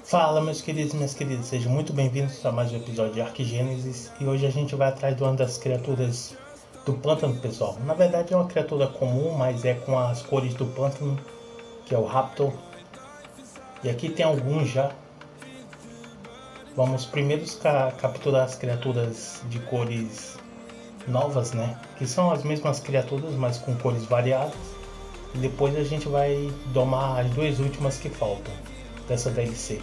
Fala, meus queridos e minhas queridas, sejam muito bem-vindos a mais um episódio de Ark Gênesis. E hoje a gente vai atrás de uma das criaturas do pântano, pessoal. Na verdade é uma criatura comum, mas é com as cores do pântano, que é o Raptor. E aqui tem alguns já. Vamos primeiro capturar as criaturas de cores novas, né? Que são as mesmas criaturas, mas com cores variadas. E depois a gente vai domar as duas últimas que faltam dessa DLC.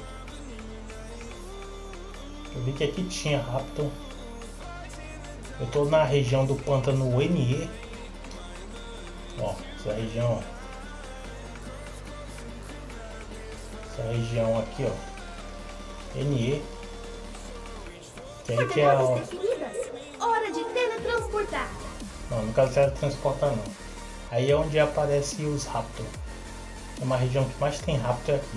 Eu vi que aqui tinha Raptor. Eu tô na região do pântano NE. Ó, essa região. Essa região aqui, ó. NE. Que aí que é a... Hora de teletransportar. Não, no caso teletransportar não. Aí é onde aparece os Raptor. É uma região que mais tem Raptor aqui.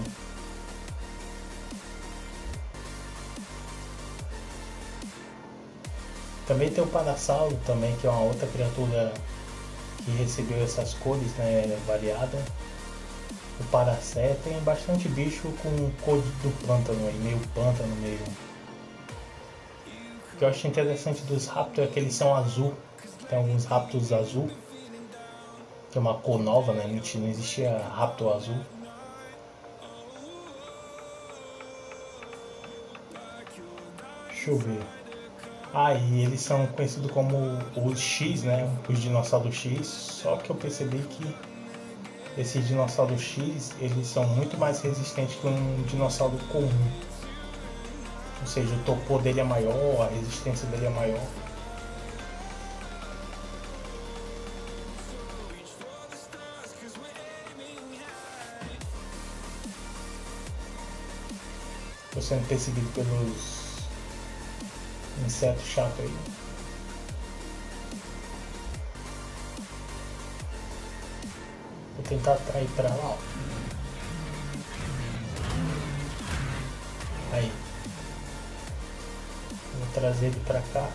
Também tem o Parasauro também, que é uma outra criatura que recebeu essas cores, né, variadas. O Paracé tem bastante bicho com cor do pântano aí, meio pântano, meio... O que eu acho interessante dos Raptor é que eles são azul. Tem alguns Raptors azul, que é uma cor nova, né, não existia Raptor azul. Deixa eu ver. E eles são conhecidos como os X, né? Os dinossauros X. Só que eu percebi que esses dinossauros X, eles são muito mais resistentes que um dinossauro comum. Ou seja, o torpor dele é maior, a resistência dele é maior. Estou sendo perseguido pelos insetos chatos aí. Vou tentar atrair pra lá, ó. Aí. Vou trazer ele pra cá.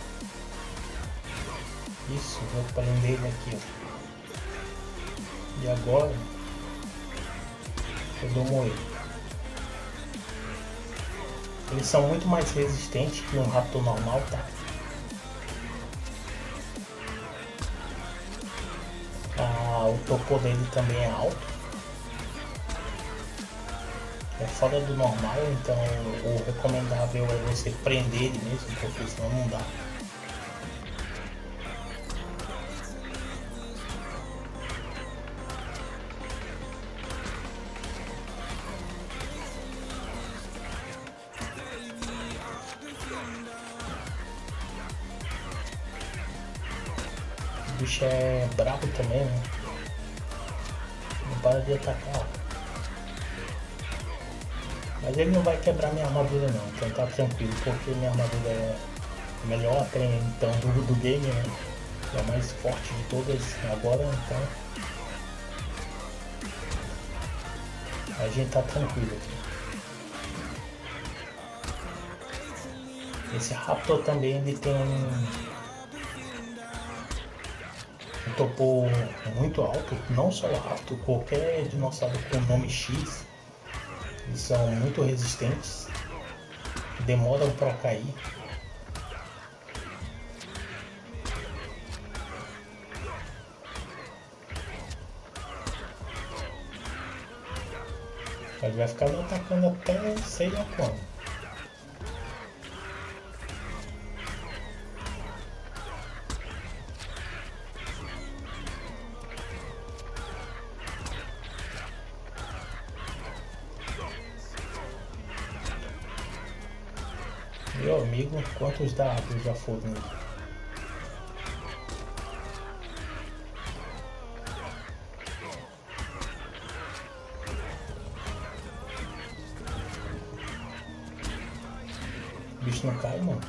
Isso, vou prender ele aqui, ó. E agora eu domo ele. Eles são muito mais resistentes que um Raptor normal, tá? O topo dele também é alto. É fora do normal, então o recomendável é você prender ele mesmo, porque senão não dá. O bicho é brabo também, né? Não para de atacar. Mas ele não vai quebrar minha armadura não, então tá tranquilo, porque minha armadura é a melhor até então do game, né? É a mais forte de todas agora, então a gente tá tranquilo aqui. Esse Raptor também ele tem um topo muito alto, não só o Raptor, qualquer dinossauro com nome X, eles são muito resistentes, demoram para cair. Ele vai ficar me atacando até sei lá quando. Meu amigo, quantos dados já foram? O bicho não cai, mano.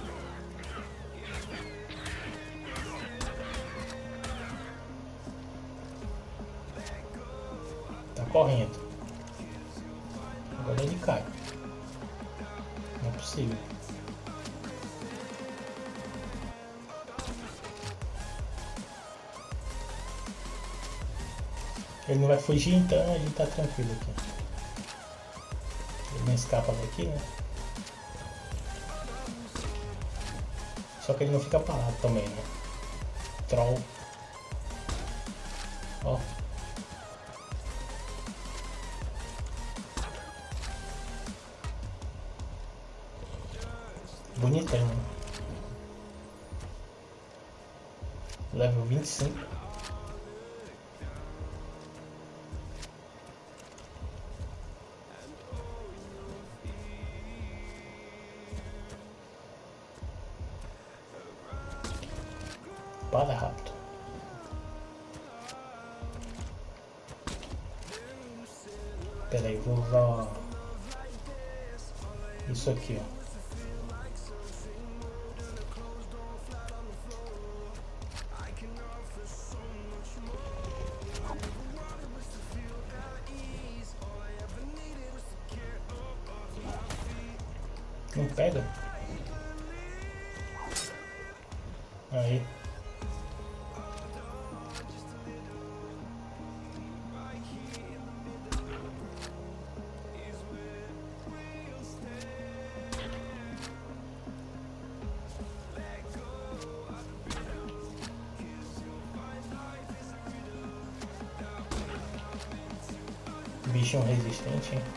Tá correndo. Agora ele cai. Não é possível. Ele não vai fugir, então a gente tá tranquilo aqui. Ele não escapa daqui, né? Só que ele não fica parado também, né? Troll. Ó. Bonitão, né? Level 25. Para rápido. Pera aí, vou usar isso aqui, ó. Não pega? Aí. Bichão resistente, hein?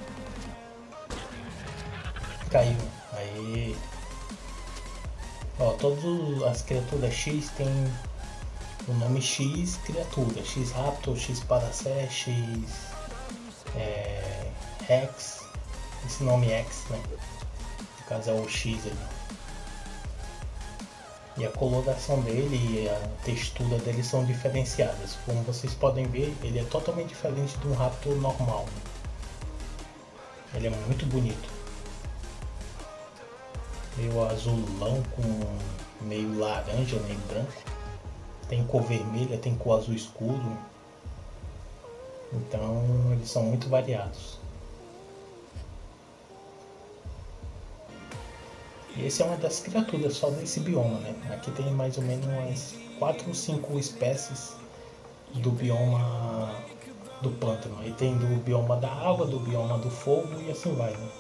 Caiu. Aí. Ó, todas as criaturas X tem o nome X criatura. X Raptor, X Paracé, X Rex. Esse nome X, né? No caso é o X ali. E a coloração dele e a textura dele são diferenciadas. Como vocês podem ver, ele é totalmente diferente de um Raptor normal. Ele é muito bonito. Meio azulão com meio laranja, meio branco. Tem cor vermelha, tem cor azul escuro. Então eles são muito variados. E esse é uma das criaturas só desse bioma, né? Aqui tem mais ou menos umas 4 ou 5 espécies do bioma do pântano. Aí tem do bioma da água, do bioma do fogo e assim vai, né?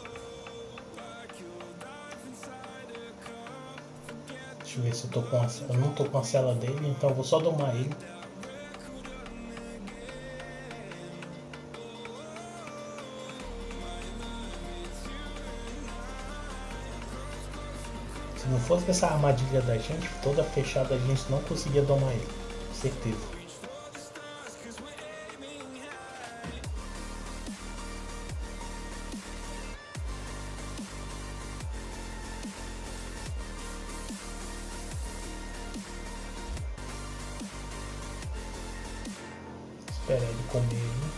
Deixa eu ver se eu tô com eu não tô com a cela dele, então eu vou só domar ele. Se não fosse essa armadilha da gente, toda fechada, a gente não conseguia domar ele, com certeza. Espera ele comer, né?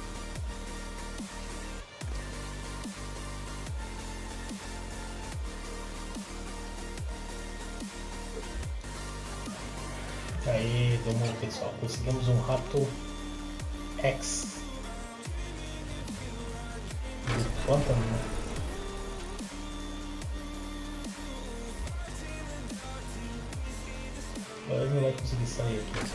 Aí, vamos pessoal, conseguimos um Raptor X do pântano, né? Agora ele não vai conseguir sair aqui.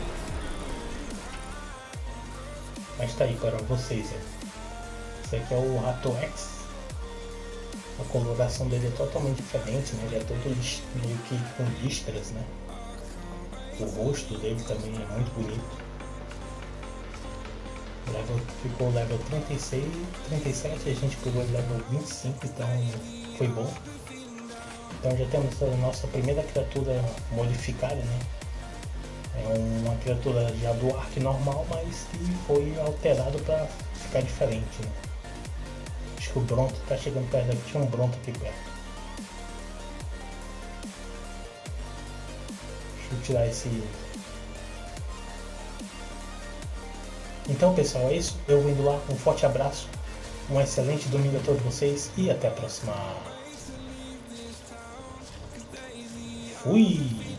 Mas tá aí para vocês, né? Esse aqui é o Raptor X. A coloração dele é totalmente diferente, né? Ele é todo meio que com listras, né? O rosto dele também é muito bonito. Ficou level 36, 37, a gente pegou level 25, então foi bom. Então já temos a nossa primeira criatura modificada, né? É uma criatura já do Ark normal, mas que foi alterado para ficar diferente, né? Acho que o Bronto tá chegando perto daqui, tinha um Bronto aqui perto. Deixa eu tirar esse... Então pessoal, é isso. Eu vou indo lá, um forte abraço, um excelente domingo a todos vocês e até a próxima. Fui!